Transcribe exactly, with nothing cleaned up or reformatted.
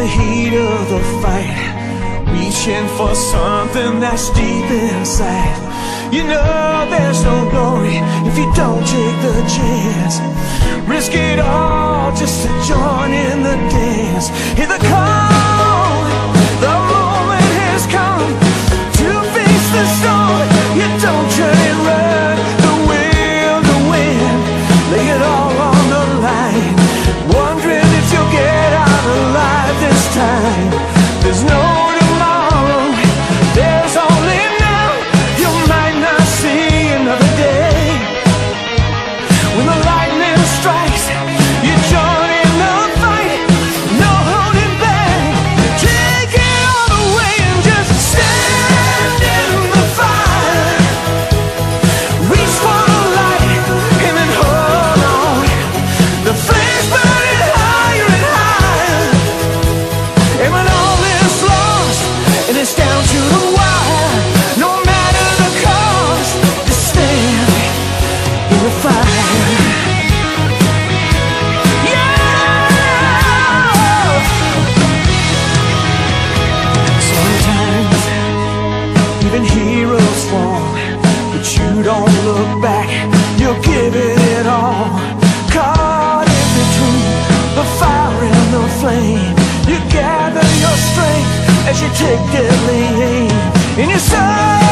the heat of the fight, reaching for something that's deep inside. You know there's no glory if you don't take the chance. Risk it all just to join in the dance. Hear the call, the moment has come to face the storm. You don't turn and run, the will to win. Lay it all on the line, wondering if you'll get out alive this time. There's no tomorrow, there's only now. You might not see another day. When the lightning strikes, you join in the fight. No holding back, take it all away and just stand in the fire. Reach for the light and then hold on. The flames burning higher and higher. And when all is lost and it's down to the wire, no matter the cost, just stand in the fire. Yeah! Sometimes even heroes fall, but you don't look back, you're giving it all. Caught in between the fire and the flame, you gather your strength as you take deadly aim. In your soul